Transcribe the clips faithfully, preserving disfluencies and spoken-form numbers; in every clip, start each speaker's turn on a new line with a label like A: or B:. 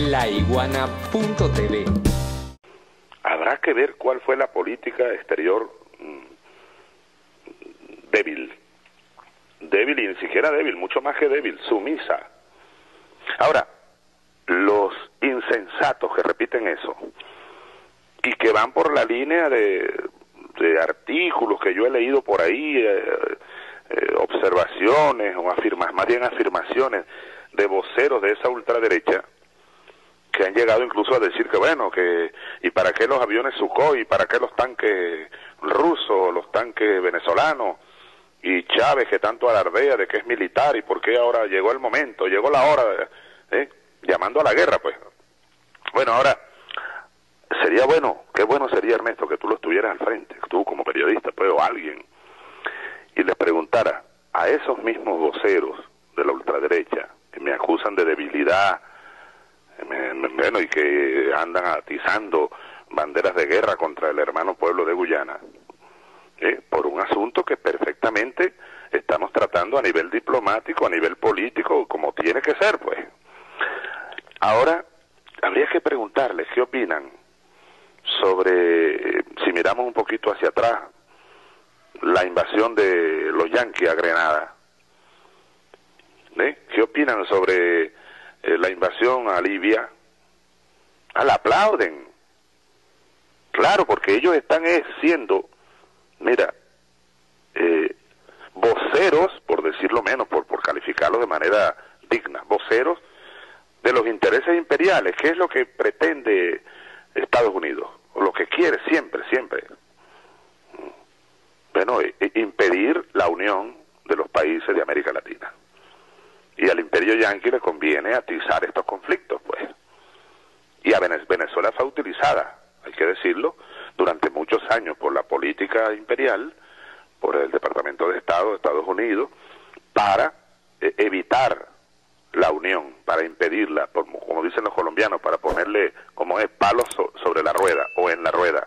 A: la iguana punto t v.
B: Habrá que ver cuál fue la política exterior mmm, débil. Débil y ni siquiera débil, mucho más que débil, sumisa. Ahora, los insensatos que repiten eso y que van por la línea de, de artículos que yo he leído por ahí, eh, eh, observaciones o afirmas, más bien afirmaciones de voceros de esa ultraderecha, que han llegado incluso a decir que bueno, que y para qué los aviones Sukhoi, y para qué los tanques rusos, los tanques venezolanos, y Chávez que tanto alardea de que es militar, y por qué ahora llegó el momento, llegó la hora, ¿eh? Llamando a la guerra, pues. Bueno, ahora, sería bueno, qué bueno sería, Ernesto, que tú lo estuvieras al frente, tú como periodista, pues, o alguien, y les preguntara a esos mismos voceros de la ultraderecha, que me acusan de debilidad, bueno, y que andan atizando banderas de guerra contra el hermano pueblo de Guyana, ¿eh? Por un asunto que perfectamente estamos tratando a nivel diplomático, a nivel político, como tiene que ser, pues. Ahora, habría que preguntarles qué opinan sobre, si miramos un poquito hacia atrás, la invasión de los yanquis a Grenada, ¿eh? ¿Qué opinan sobre Eh, la invasión a Libia? Ah, la aplauden, claro, porque ellos están eh, siendo, mira, eh, voceros, por decirlo menos, por, por calificarlo de manera digna, voceros de los intereses imperiales, que es lo que pretende Estados Unidos, o lo que quiere siempre, siempre, bueno, eh, impedir la unión de los países de América Latina. Y al imperio yanqui le conviene atizar estos conflictos, pues. Y a Venezuela fue utilizada, hay que decirlo, durante muchos años por la política imperial, por el Departamento de Estado de Estados Unidos, para eh, evitar la unión, para impedirla, como, como dicen los colombianos, para ponerle, como es, palos so, sobre la rueda o en la rueda.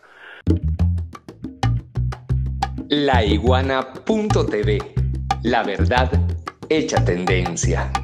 A: la iguana punto t v. La verdad hecha tendencia.